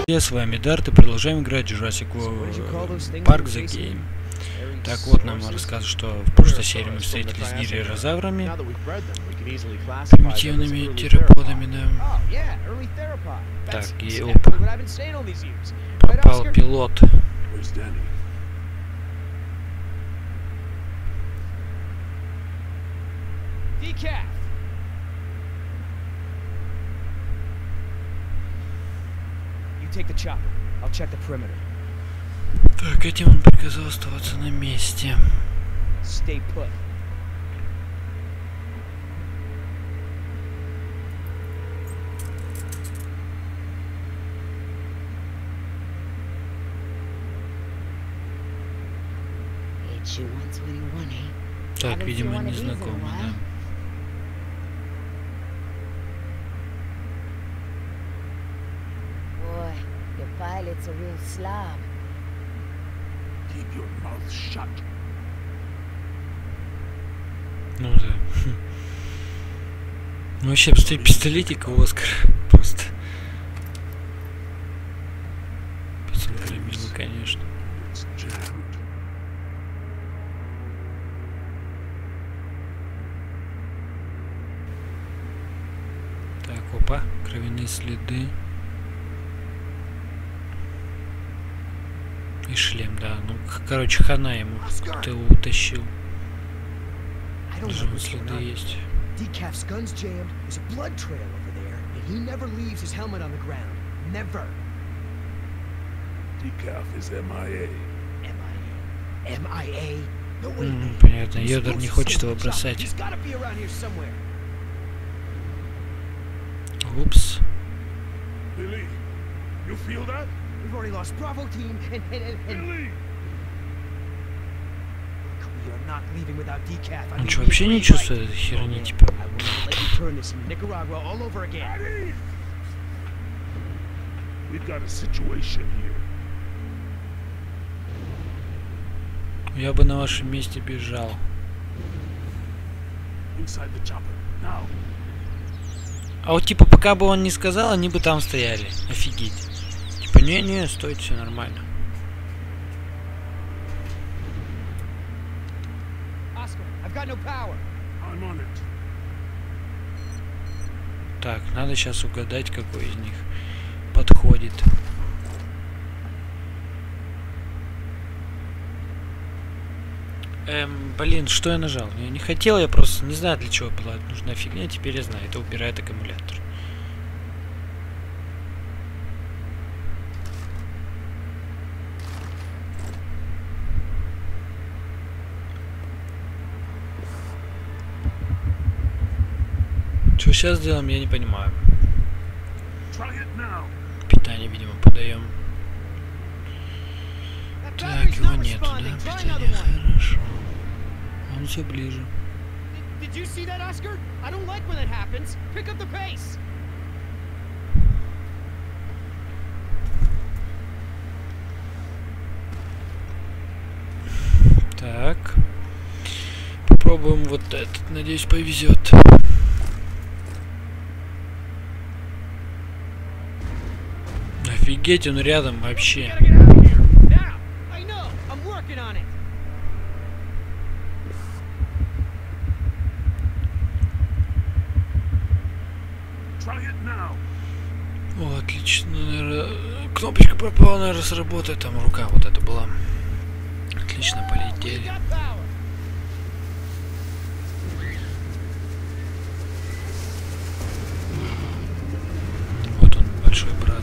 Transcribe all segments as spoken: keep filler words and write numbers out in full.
С вами Дарт и продолжаем играть Jurassic Park The Game. Так, вот нам рассказывают, что в прошлой серии мы встретились с гирирозаврами, примитивными тераподами, да. Так, и опа. Пропал пилот. Take the chopper. I'll check the perimeter. Так, этим он приказал оставаться на месте. Stay put. Так, видимо, незнакомый, да. Pilot's a real slob. Keep your mouth shut. Ну да. Ну вообще, посмотри, пистолетик у Оскара. Просто. Посмотри, мило, конечно. Так, опа, кровяные следы. И шлем, да. Ну, короче, хана ему. Ты его утащил. Даже следы есть. Decaf's gun's jammed. There's a blood trail over there, and he never leaves his helmet on the ground. Never. Decaf is эм ай эй. эм ай эй. эм ай эй? No way. Mm, понятно. Йодор не хочет его бросать. Упс. Billy, you feel that? We've already lost Bravo team and and and. and... Billy! We are not leaving without Decaf. Он что, вообще не чувствует этой херни, типа? I will not let you turn this into Nicaragua all over again. We've got a situation here. Я бы на вашем месте бежал. Inside the chopper. Now. А вот типа пока бы он не сказал, они бы там стояли. Офигеть. Типа не-не, стойте, все нормально. Так, надо сейчас угадать, какой из них подходит. Эм, блин, что я нажал? Я не хотел, я просто не знаю, для чего была нужна фигня, теперь я знаю, это убирает аккумулятор. Что сейчас делаем, я не понимаю. Питание, видимо, подаем. Так, его нету, да? Питание, хорошо. Он все ближе. Так. Попробуем вот этот, надеюсь, повезет. Офигеть, он рядом вообще. О, отлично, наверное, кнопочка пропала, наверное, сработает, там рука вот эта была. Отлично, полетели. Вот он, большой брат.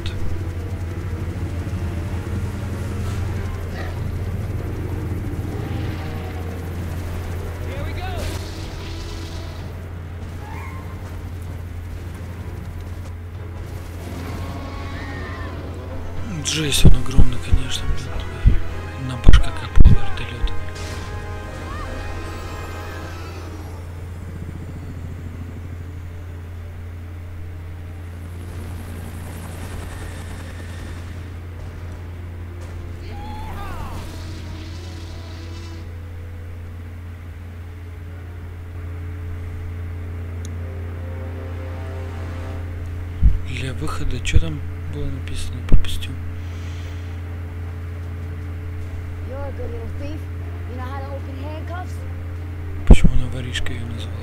Джейс, он огромный, конечно, блин. На башка как был вертолет. Для выхода, что там? было написано пропустил. You're a good little thief. You know how to open handcuffs? Почему она воришкой ее назвала?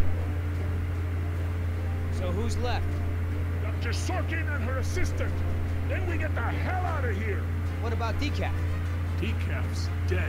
So who's left? Doctor Sorkin and her assistant. Then we get the hell out of here. What about Decaf? Decaf's dead.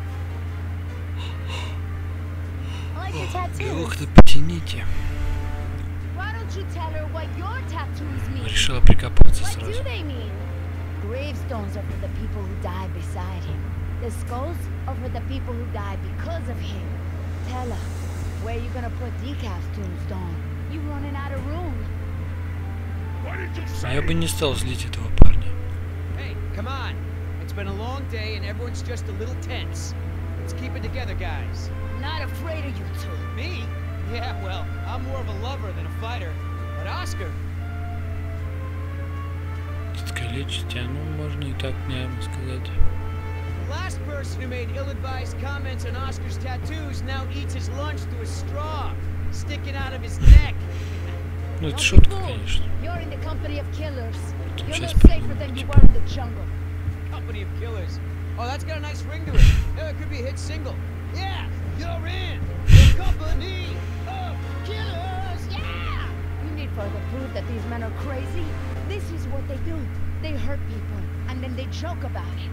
I like your tattoos. Ух ты, потяните. Why don't you tell her what your tattoos mean? Решила прикопаться What do сразу. they mean? Gravestones are for the people who died beside him. The skulls are for the people who died because of him. Tell her, where you gonna put Decaf's tombstone? You running out of room. What did you А say? я бы не стал злить этого парня. Hey, come on. It's been a long day and everyone's just a little tense. Let's keep it together, guys. Not afraid of you two. Me? Yeah, well, I'm more of a lover than a fighter. But Oscar, Искалечить, а ну можно и так, наверное, сказать. the last person who made ill-advised comments on Oscar's tattoos now eats his lunch through a straw, sticking out of his neck. Ну это Don't be шутка, fooled. конечно. You're in the company of killers. Тут You're сейчас no safer than you were in the jungle. Company of Killers. Oh, that's got a nice ring to it. Yeah, it could be a hit single. Yeah, you're in the company of killers. Yeah! You need further proof that these men are crazy? This is what they do. They hurt people, and then they joke about it.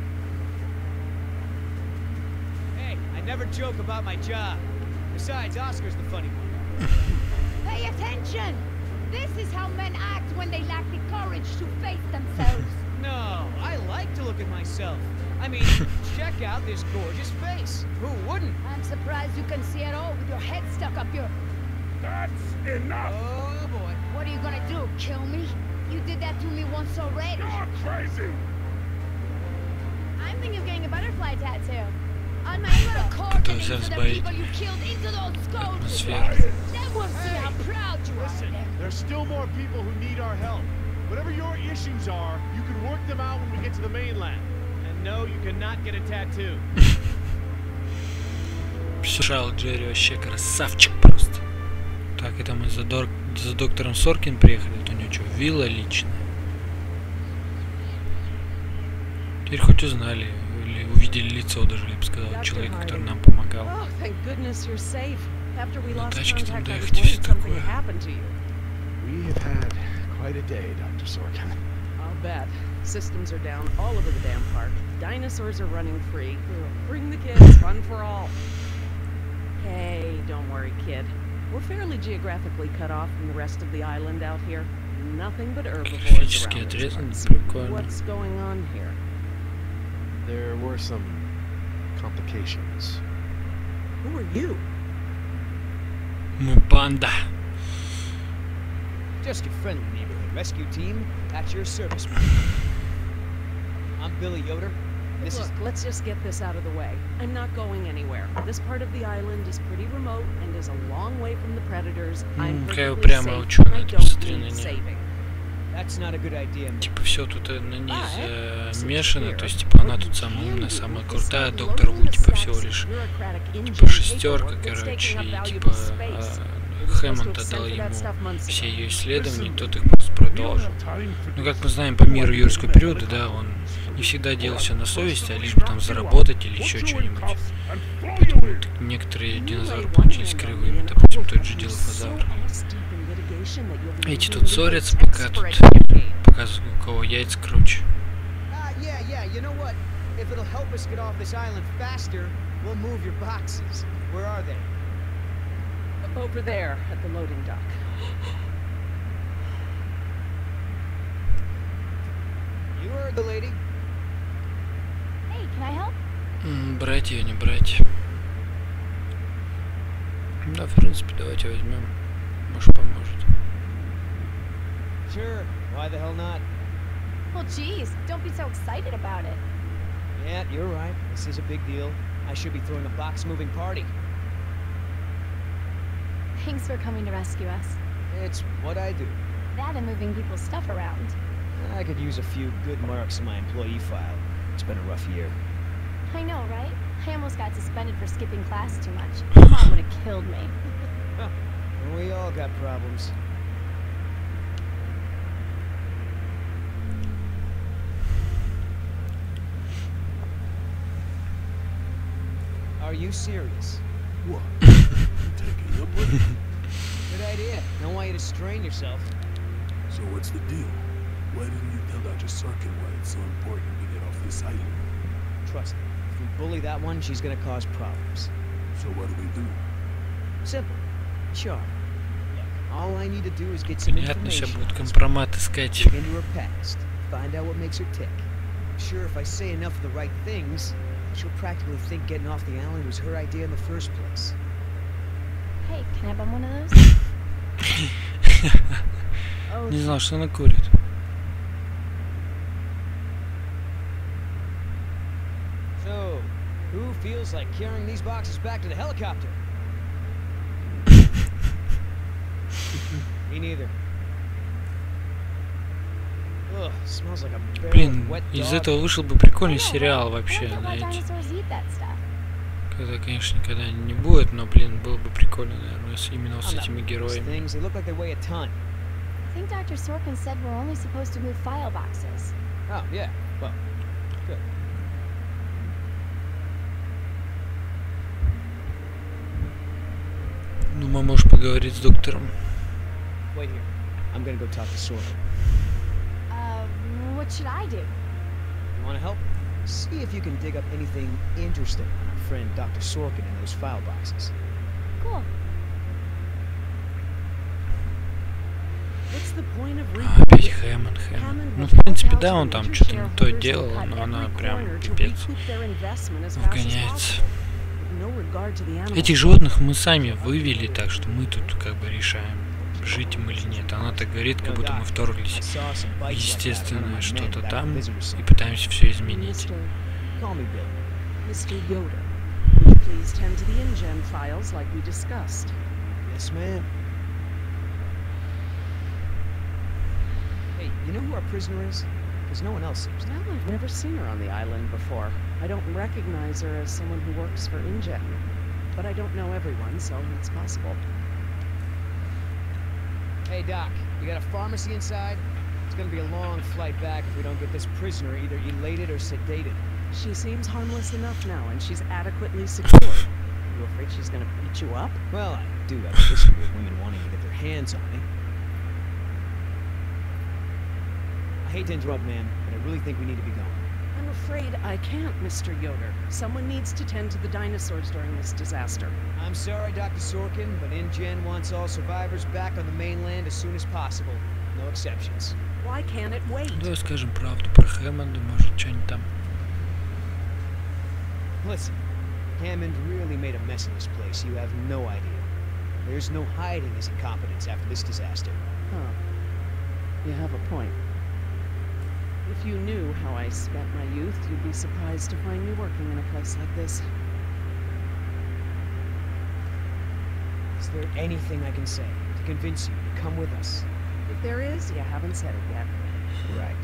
Hey, I never joke about my job. Besides, Oscar's the funny one. Pay attention! This is how men act when they lack the courage to face themselves. No, I like to look at myself. I mean, check out this gorgeous face. Who wouldn't? I'm surprised you can see at all with your head stuck up your... That's enough. Oh boy. What are you gonna do, kill me? You did that to me once already. You're crazy. I'm thinking of getting a butterfly tattoo. On my little cord and into the people you killed into those skulls. Атмосфера. Then we'll see how proud you are of Listen, them. there's still more people who need our help. Whatever your issues are, you can work them out when we get to the mainland. And no, you cannot get a tattoo. Шал Джерри вообще красавчик просто. Так, это мы за, дор... за доктором Соркин приехали. Это у него что, вилла личная? Теперь хоть узнали, или увидели лицо даже, я бы сказал, человека, который нам помогал. Oh, thank goodness you're safe. After we На lost тачке там contact, I was доехать и все worried something такое. happened to you. We have had quite a day, Doctor Sorkin. I'll bet. Systems are down all over the damn park. Dinosaurs are running free. Bring the kids, fun for all. Hey, don't worry, kid. We're fairly geographically cut off from the rest of the island out here. Nothing but herbivores Физически around these отрезан, parts. прикольно. What's going on here? There were some complications. Who are you? Мы банда. Just your friendly neighborhood rescue team at your service. I'm Billy Yoder. This Look, is let's just get this out of the way. I'm not going anywhere. This part of the island is pretty remote and is a long way from the predators. I'm М, какая perfectly упрямая safe. ученая, I ты don't посмотри на need неё. saving. That's not a good idea, man. Типа все тут э, на ней Ah, замешано, eh? то есть типа она тут самая умная, самая крутая, доктор Ву типа всего лишь типа шестерка, короче, и типа а, Хэммонд отдал ему все ее исследования, тот их просто продолжил. Ну как мы знаем по миру юрского периода, да, он не всегда делал все на совести, а лишь бы там заработать или еще что-нибудь. Поэтому некоторые динозавры получились кривыми, допустим, тот же дилофазавр. Эти тут ссорятся, пока тут показывают, у кого яйца круче. Ah, yeah, yeah. You know what? If it'll help us get off this island faster, we'll move your boxes. Where are they? Over there at the loading dock. You heard the lady. Hey, can I help? М, Брать ее, не брать. Да, в принципе, давайте возьмем. Может, поможет. Sure. Why the hell not? Well, geez, don't be so excited about it. Yeah, you're right. This is a big deal. I should be throwing a box-moving party. Thanks for coming to rescue us. It's what I do. That and moving people's stuff around. I could use a few good marks in my employee file. It's been a rough year. I know, right? I almost got suspended for skipping class too much. My mom would have killed me. We all got problems. you serious? What? You taking up with it? Good idea. Don't want you to strain yourself. So what's the deal? Why didn't you tell Doctor Sorkin why it's so important to get off this island? Trust me, if we bully that one, she's gonna cause problems. So what do we do? Simple. Sure. Look, all I need to do is get some Понятно, сейчас information. будет компромат искать. Look into her past. Find out what makes her tick. I'm sure if I say enough of the right things, she'll practically think getting off the island was her idea in the first place. Hey, can I bum one of those? Oh, Не знал, что она курит. So, who feels like carrying these boxes back to the helicopter? Me neither. Ugh, smells like a barrel Блин, of wet из dog. этого вышел бы прикольный I know, сериал right? вообще, I wonder why знаете. dinosaurs eat that stuff. Когда, конечно, никогда не будет, но, блин, было бы прикольно, наверное, с- именно с I'm not этими moving these героями. things. They look like they weigh a ton. I think Doctor Sorkin said we're only supposed to move file boxes. Oh, yeah. Well, good. Ну, мы можем поговорить с доктором. Wait here. I'm gonna go talk to Sorkin. Uh, what should I do? You wanna help? See if you can dig up anything interesting on our friend Doctor Sorkin in those file boxes. Cool. What's the point of А, опять rebuilding? Хэммонд, Хэммонд. Hammond Ну, will в принципе, help да, out он the там major что-то не то shareholders делал, and но cut она every прям corner to пипец. recoup their investment as В fast as конец. possible. With no regard to the animals. Этих животных мы сами вывели, так что мы тут как бы решаем, жить им или нет. Она так говорит, как будто мы I вторглись saw some в bites like that on one of естественное my men что-то back там at Visitor и Center. пытаемся все изменить. Mister Call me Bill. Mister Yoder, would you please tend to the InGen files like we discussed? Yes, ma'am. Hey, you know who our prisoner is? Because no one else seems to. Well, I've never seen her on the island before. I don't recognize her as someone who works for InGen. But I don't know everyone, so it's possible. Hey, Doc, you got a pharmacy inside? It's gonna be a long flight back if we don't get this prisoner either elated or sedated. She seems harmless enough now, and she's adequately secured. Are you afraid she's gonna beat you up? Well, I do have a history of women wanting to get their hands on me. I hate to interrupt, ma'am, but I really think we need to be going. I'm afraid I can't, Mister Yoder. Someone needs to tend to the dinosaurs during this disaster. I'm sorry, Doctor Sorkin, but InGen wants all survivors back on the mainland as soon as possible. No exceptions. Why can't it wait? Давай скажем правду про Хэммонда, может, что-нибудь там. Listen, Hammond really made a mess of this place. You have no idea. There's no hiding his incompetence after this disaster. Huh. You have a point. If you knew how I spent my youth, you'd be surprised to find me working in a place like this. Is there anything I can say to convince you to come with us? If there is, you haven't said it yet. Right.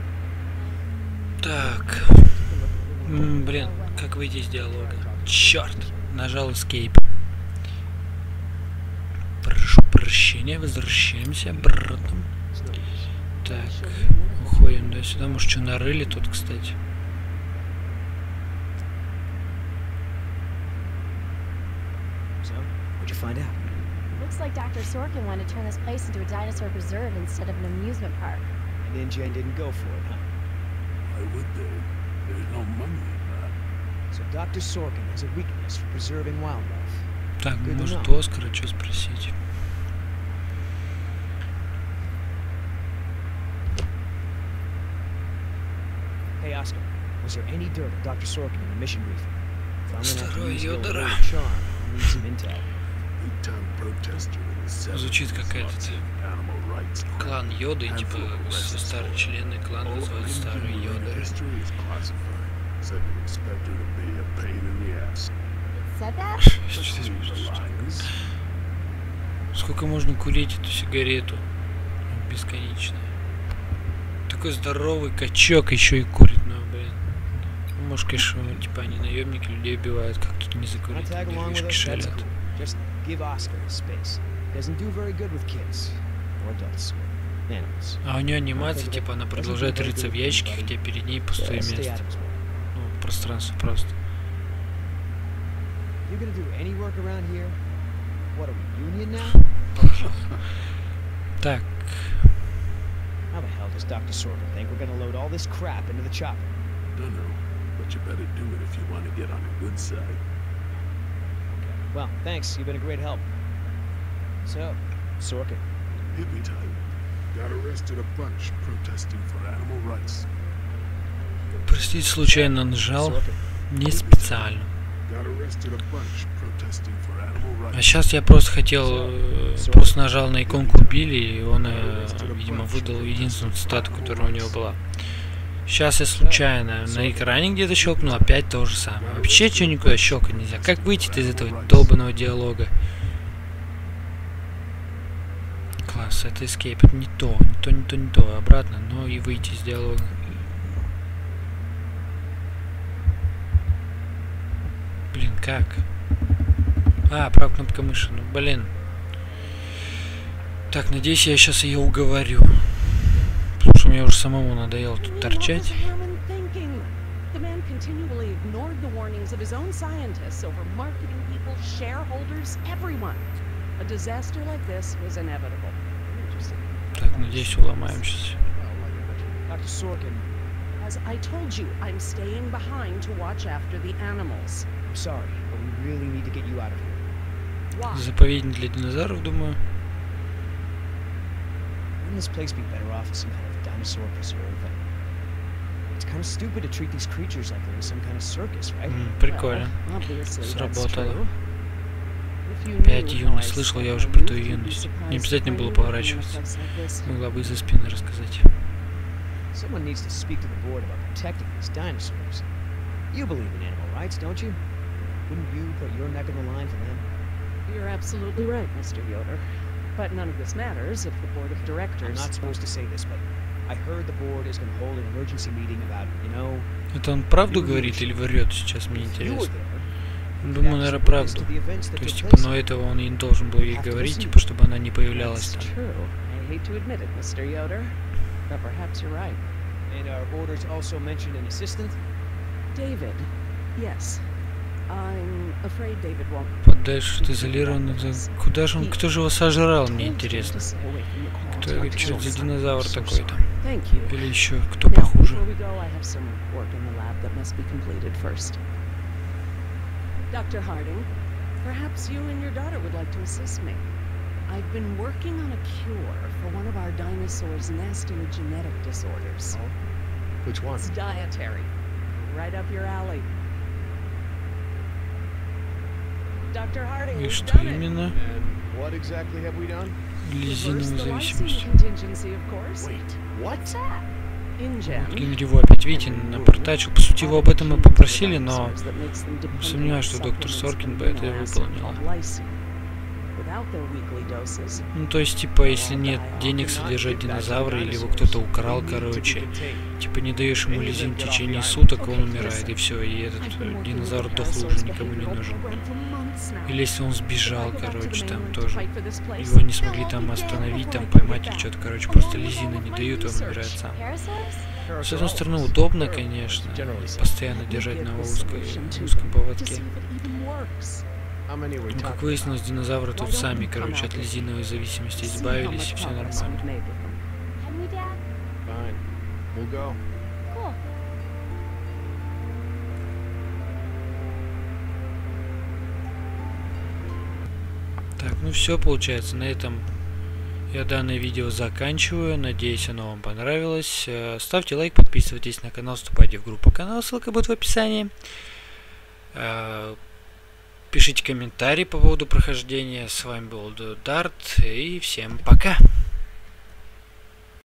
Так. М, блин, как выйти из диалога? Черт! Нажал Escape. Прошу прощения, возвращаемся обратно. Так, уходим, да, сюда. Может, что нарыли тут, кстати. So, what'd you find out? Looks like Doctor Sorkin wanted to turn this place into a dinosaur preserve instead of an amusement park. And InGen didn't go for it, huh? Why would they? There's no money in that. So Doctor Sorkin has a weakness for preserving wildlife. Так, Good to может, know. Оскара что спросить? Hey, Oscar, was there any dirt on Doctor Sorkin in the mission briefing? If I'm gonna have to Второй use the old Йодера. word charm, I'll need some intel. Big-time protester in the Звучит seventies, как lots этот of animal rights crap. клан Йоды, типа Handful of с- arrests. старые члены клана All называют старые Indian Йодеры. history is classified. Said we expect her to be a pain in the ass. Said that? The lines. Сколько можно курить эту сигарету? Бесконечно. Такой здоровый качок еще и курит, ну, блин. Ну, может, конечно, типа они наемники, людей убивают, как тут не Wanna закурить, tag along with недвижки us? That's шалят. cool. Just give Oscar his space. Doesn't do very good with kids. Or adults. Animals. А у нее анимация, типа, она продолжает рыться в ящике, хотя перед ней пустое So stay место. out of his way. Ну, пространство просто. You're gonna do any work around here? What are we, union now? Так. How the hell does Doctor Sorkin think we're gonna load all this crap into the chopper? Don't know, but you better do it if you want to get on the good side. Okay. Well, thanks. You've been a great help. So, Sorkin. Hippie type. Got arrested a bunch protesting for animal rights. Простите, случайно нажал. Sorkin. Не специально. Got arrested a bunch protesting for animal rights. А сейчас я просто хотел, э, просто нажал на иконку Билли, и он, э, видимо, выдал единственную цитату, которая у него была. Сейчас я случайно на экране где-то щелкнул, опять то же самое. Вообще что никуда щелкать нельзя. Как выйти из этого долбанного диалога? Класс, это escape, это не то, не то, не то, не то, обратно, но и выйти из диалога. Блин, как? А, правая кнопка мыши, ну блин. Так, надеюсь, я сейчас ее уговорю. Потому что мне уже самому надоело тут торчать. The man continually ignored the warnings of his own scientists over marketing people, shareholders, everyone. A disaster like this was inevitable. Interesting. Так, надеюсь, уломаем сейчас. Doctor Sorkin. As I told you, I'm staying behind to watch after the animals. I'm sorry, but we really need to get you out of here. Why? Заповедник для динозавров, думаю. Wouldn't this place be better off as some kind of dinosaur preserve? It's kind of stupid to treat these creatures like they're in some kind of circus, right? М, прикольно. Well, obviously that's Сработало. true. If you Опять knew how I юность. Слышал я уже spent про my ту youth, you'd be юность. Не surprised обязательно to было find me поворачиваться. in a place like this. Могла бы из-за спины рассказать. Someone needs to speak to the board about protecting these dinosaurs. You believe in animal rights, don't you? Wouldn't you put your neck on the line for them? You're absolutely right, Mister Yoder. But none of this matters if the board of I'm directors... not supposed to say this, but I heard the board is going to hold an emergency meeting about, you know... Это он правду говорит или врет сейчас, мне if you were интересно. there, Думаю, наверное, правду. to the events that То есть, took типа, place. но этого он и не должен был ей говорить, типа, чтобы она не появлялась That's там. true. I hate to admit it, Mister Yoder, but perhaps you're right. And our orders also mentioned an assistant? David, yes. I'm afraid David won't... Подальше от изолированных... за- Куда же он... Кто же его сожрал, мне интересно. Кто это, что за динозавр такой-то? Thank you. Или еще кто Now, похуже? before we go, I have some work in the lab that must be completed first. Doctor Harding, perhaps you and your daughter would like to assist me. I've been working on a cure for one of our dinosaurs' nasty genetic disorders. Which one? It's dietary. Right up your alley. Doctor Harding, И we've что done it. именно? And what exactly have we done? Лизиновую Reverse the lysine зависимость. contingency, of course. Wait, what? InGen. Генри опять, видите, напортачил. По сути, его об этом и попросили, но сомневаюсь, что доктор Соркин бы это выполнил. Ну, то есть, типа, если нет денег содержать динозавра, или его кто-то украл, короче, типа, не даешь ему лизин в течение суток, он умирает, и все, и этот э, динозавр дохлый уже никому не нужен. Или если он сбежал, короче, там тоже, его не смогли там остановить, там поймать или что-то, короче, просто лизина не дают, он умирает сам. С одной стороны, удобно, конечно, постоянно держать на узкой, узком поводке. How many are we Ну, как talking? выяснилось, динозавры тут сами, короче, от лизиновой зависимости избавились, и все нормально. Can we, Dad? Fine. We'll go. Cool. Так, ну все, получается, на этом я данное видео заканчиваю. Надеюсь, оно вам понравилось. Э, Ставьте лайк, подписывайтесь на канал, вступайте в группу канала, ссылка будет в описании. Э, Пишите комментарии по поводу прохождения. С вами был Дарт, и всем пока!